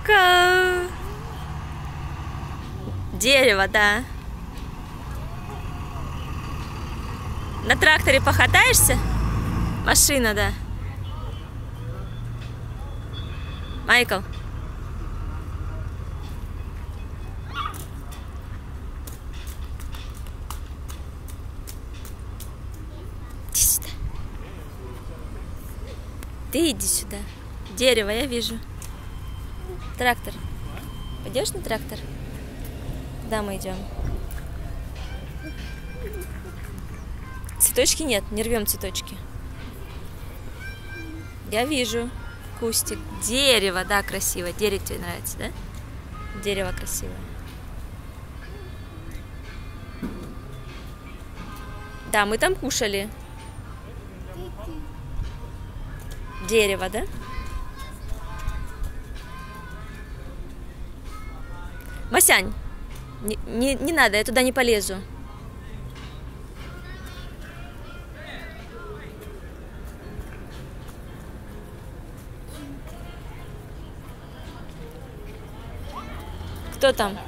Майкл! Дерево, да. На тракторе покатаешься? Машина, да. Майкл. Иди сюда. Ты иди сюда. Дерево я вижу. Трактор. Пойдешь на трактор? Куда мы идем? Цветочки нет, не рвем цветочки. Я вижу кустик. Дерево, да, красиво. Дерево тебе нравится, да? Дерево красивое. Да, мы там кушали. Дерево, да? Масянь, не надо, я туда не полезу. Кто там?